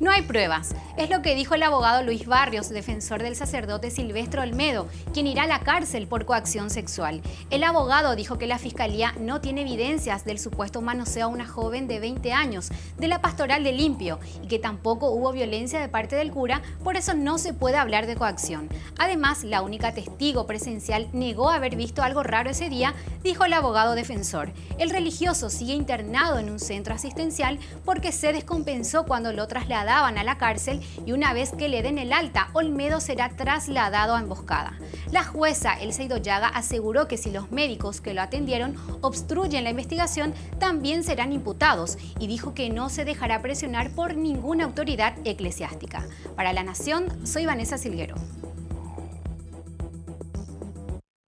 No hay pruebas, es lo que dijo el abogado Luis Barrios, defensor del sacerdote Silvestre Olmedo, quien irá a la cárcel por coacción sexual. El abogado dijo que la fiscalía no tiene evidencias del supuesto manoseo a una joven de 20 años de la pastoral de Limpio y que tampoco hubo violencia de parte del cura, por eso no se puede hablar de coacción. Además, la única testigo presencial negó haber visto algo raro ese día, dijo el abogado defensor. El religioso sigue internado en un centro asistencial porque se descompensó cuando lo trasladaban a la cárcel y una vez que le den el alta, Olmedo será trasladado a emboscada. La jueza Elsa Idoyaga aseguró que si los médicos que lo atendieron obstruyen la investigación, también serán imputados y dijo que no se dejará presionar por ninguna autoridad eclesiástica. Para La Nación, soy Vanessa Silguero.